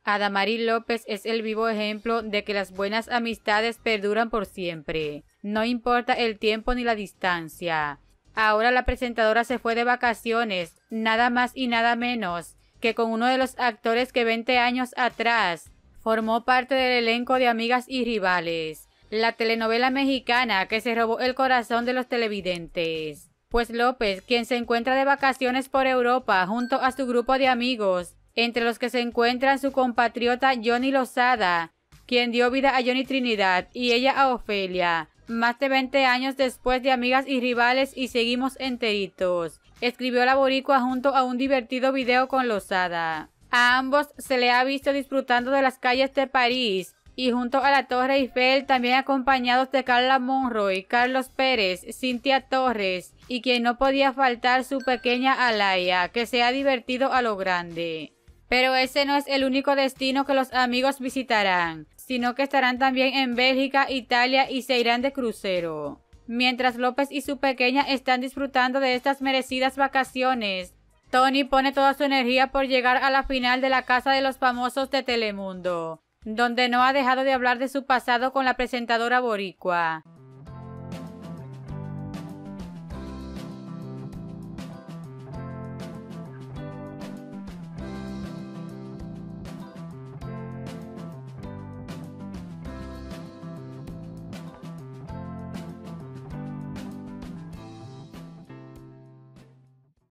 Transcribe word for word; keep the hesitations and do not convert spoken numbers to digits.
Adamari López es el vivo ejemplo de que las buenas amistades perduran por siempre, no importa el tiempo ni la distancia. Ahora la presentadora se fue de vacaciones, nada más y nada menos que con uno de los actores que veinte años atrás formó parte del elenco de Amigas y Rivales, la telenovela mexicana que se robó el corazón de los televidentes. Pues López, quien se encuentra de vacaciones por Europa junto a su grupo de amigos, entre los que se encuentran su compatriota Johnny Lozada, quien dio vida a Johnny Trinidad y ella a Ofelia, más de veinte años después de Amigas y Rivales y seguimos enteritos, escribió la boricua junto a un divertido video con Lozada. A ambos se le ha visto disfrutando de las calles de París y junto a la Torre Eiffel, también acompañados de Carla Monroy, Carlos Pérez, Cintia Torres y quien no podía faltar, su pequeña Alaya, que se ha divertido a lo grande. Pero ese no es el único destino que los amigos visitarán, sino que estarán también en Bélgica, Italia y se irán de crucero. Mientras López y su pequeña están disfrutando de estas merecidas vacaciones, Tony pone toda su energía por llegar a la final de La Casa de los Famosos de Telemundo, donde no ha dejado de hablar de su pasado con la presentadora boricua.